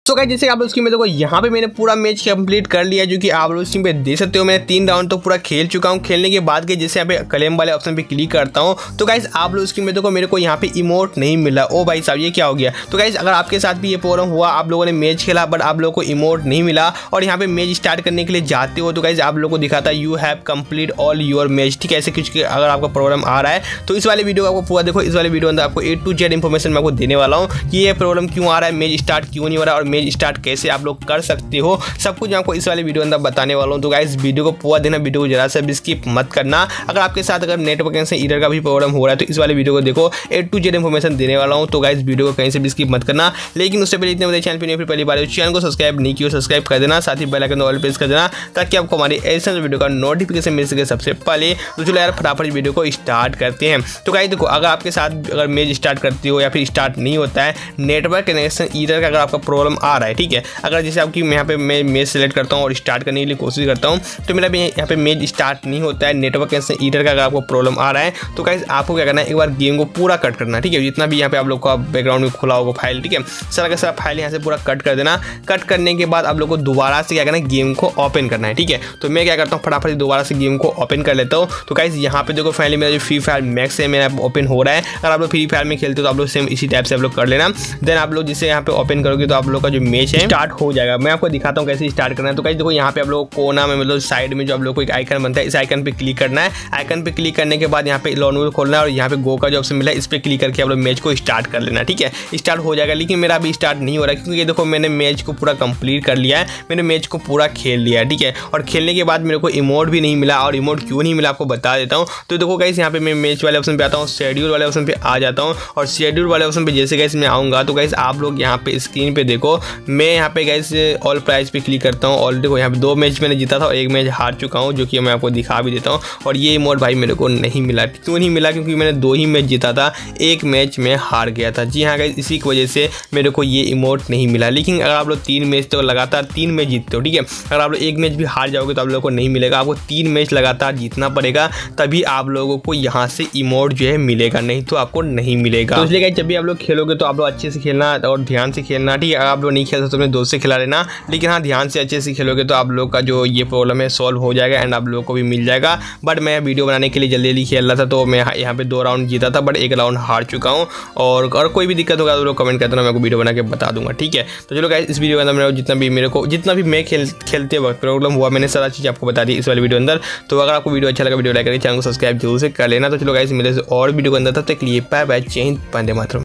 So guys जैसे आप लोग स्क्रीन पे देखो यहाँ पे मैंने पूरा मैच कंप्लीट कर लिया, जो कि आप लोग स्क्रीन पे देख सकते हो। मैंने 3 राउंड तो पूरा खेल चुका हूँ। खेलने के बाद के जैसे यहाँ पे क्लेम वाले ऑप्शन पे क्लिक करता हूँ तो गाइस आप लोग स्क्रीन पे देखो मेरे को यहाँ पे इमोट नहीं मिला। ओ भाई साहब ये क्या हो गया। तो गाइस अगर आपके साथ भी ये प्रॉब्लम हुआ, आप लोगों ने मैच खेला बट आप लोगों को इमोट नहीं मिला और यहाँ पे मैच स्टार्ट करने के लिए जाते हो तो गाइस आप लोगों को दिखाता है you have complete all your match. ठीक है, ऐसे कुछ अगर आपका प्रॉब्लम आ रहा है तो इस वाले वीडियो को आपको पूरा देखो। इस वाले वीडियो अंदर आपको A to Z इन्फॉर्मेशन मैं आपको देने वाला हूँ कि ये प्रॉब्लम क्यों आ रहा है, मैच स्टार्ट क्यों नहीं हो रहा है और मैच स्टार्ट कैसे आप लोग कर सकते हो, सब कुछ आपको इस वाले वीडियो अंदर बताने वाला हूँ। तो गाइस वीडियो को पूरा देना, वीडियो को जरा सा भी स्किप मत करना। अगर आपके साथ अगर नेटवर्क से एरर का भी प्रॉब्लम हो रहा है तो इस वाले वीडियो को देखो, A to Z इन्फॉर्मेशन देने वाला हूँ। तो गाइस वीडियो को कहीं से भी स्किप मत करना। लेकिन उससे पहले इतने बड़े चैनल पर नहीं, फिर पहली बार चैनल को सब्सक्राइब नहीं किया सब्सक्राइब कर देना, साथ ही बेल आइकन ऑल प्रेस कर देना ताकि आपको हमारी ऐसे वीडियो का नोटिफिकेशन मिल सके सबसे पहले। तो चलो यार फटाफट वीडियो को स्टार्ट करते हैं। तो गाइस देखो अगर आपके साथ अगर मैच स्टार्ट करते हो या फिर स्टार्ट नहीं होता है, नेटवर्क कनेक्शन एरर का अगर आपका प्रॉब्लम आ रहा है, ठीक है, अगर जैसे आपकी यहाँ पे मैं मैच सेलेक्ट करता हूँ और स्टार्ट करने के लिए कोशिश करता हूँ तो मेरा भी यहाँ पे मैच स्टार्ट नहीं होता है, नेटवर्क कनेक्शन एरर का अगर आपको प्रॉब्लम आ रहा है तो गाइस आपको क्या करना है, एक बार गेम को पूरा कट करना। ठीक है, जितना भी यहाँ पे आप लोग का बैकग्राउंड में खुला होगा फाइल, ठीक है, सारा का सारा फाइल यहाँ से पूरा कट कर देना। कट करने के बाद आप लोग को दोबारा से क्या करना है, गेम को ओपन करना है। ठीक है, तो मैं क्या करता हूँ फटाफट दोबारा से गेम को ओपन कर लेता हूँ। तो गाइस यहाँ पे देखो फाइनली मेरा जो फ्री फायर मैक्स है मेरा ओपन हो रहा है। अगर आप लोग फ्री फायर में खेलते हो तो आप लोग सेम इसी टाइप से आप लोग कर लेना। देन आप लोग जिससे यहाँ पे ओपन करोगे तो आप लोग का जो मैच है स्टार्ट हो जाएगा। मैं आपको दिखाता हूँ कैसे स्टार्ट करना है। तो गाइस देखो यहाँ पे आप लोग कोना में मतलब साइड में जो आप लोग को एक आइकन बनता है, इस आइकन पे क्लिक करना है। आइकन पे क्लिक करने के बाद यहाँ पे लॉन्ग खोलना है और यहाँ पे गो का जो ऑप्शन मिला है इस पे क्लिक करके आप लोग मैच को स्टार्ट कर लेना। ठीक है, स्टार्ट हो जाएगा। लेकिन मेरा अभी स्टार्ट नहीं हो रहा है क्योंकि देखो मैंने मैच को पूरा कंप्लीट कर लिया है, मैंने मैच को पूरा खेल लिया है। ठीक है, और खेलने के बाद मेरे को इमोट भी नहीं मिला और इमोट क्यों नहीं मिला आपको बता देता हूँ। तो देखो गाइस यहाँ पे मैं मैच वाले ऑप्शन पे आता हूँ, शेड्यूल वाले ऑप्शन पे आ जाता हूँ और शेड्यूल वाले ऑप्शन पे जैसे गाइस मैं आऊँगा तो गाइस आप लोग यहाँ पे स्क्रीन पे देखो, मैं यहाँ पे गाइस ऑल प्राइज पे क्लिक करता हूँ और देखो यहाँ पे 2 मैच मैंने जीता था और 1 मैच हार चुका हूँ, जो कि मैं आपको दिखा भी देता हूँ। और ये इमोट भाई मेरे को नहीं मिला। क्यों नहीं मिला? क्योंकि मैंने 2 ही मैच जीता था, 1 मैच में हार गया था। जी हाँ गाइस, इसी की वजह से मेरे को ये इमोट नहीं मिला। लेकिन अगर आप लोग 3 मैच तो लगातार 3 मैच जीतते हो, ठीक है, अगर आप लोग 1 मैच भी हार जाओगे तो आप लोगों को नहीं मिलेगा। आपको 3 मैच लगातार जीतना पड़ेगा तभी आप लोगों को यहाँ से इमोट जो है मिलेगा, नहीं तो आपको नहीं मिलेगा। तो इसलिए गाइस जब भी आप लोग खेलोगे तो आप लोग अच्छे से खेलना और ध्यान से खेलना। ठीक है, अगर आप लोग नहीं खेल सकते तो अपने दोस्त से खिला लेना, लेकिन हाँ ध्यान से अच्छे से खेलोगे तो आप लोग का जो ये प्रॉब्लम है सॉल्व हो जाएगा एंड आप लोगों को भी मिल जाएगा। बट मैं वीडियो बनाने के लिए जल्दी जल्दी खेल रहा था तो मैं यहाँ पे 2 राउंड जीता था बट 1 राउंड हार चुका हूँ। और कोई भी दिक्कत होगा तो लोग कमेंट करते ना, मैं वीडियो बना के बता दूंगा। ठीक है, तो चलो गाइस इस वीडियो के अंदर जितना भी मैं खेलते वक्त प्रॉब्लम हुआ मैंने सारा चीज़ आपको बता दी इस वाले वीडियो अंदर। तो अगर आपको वीडियो अच्छा लगा वीडियो लाइक करके चैनल को सब्सक्राइब जरूर से कर लेना। तो चलो गाइस मिले और वीडियो के अंदर, तब तक के लिए बाय बाय, जय हिंद, वंदे मातरम।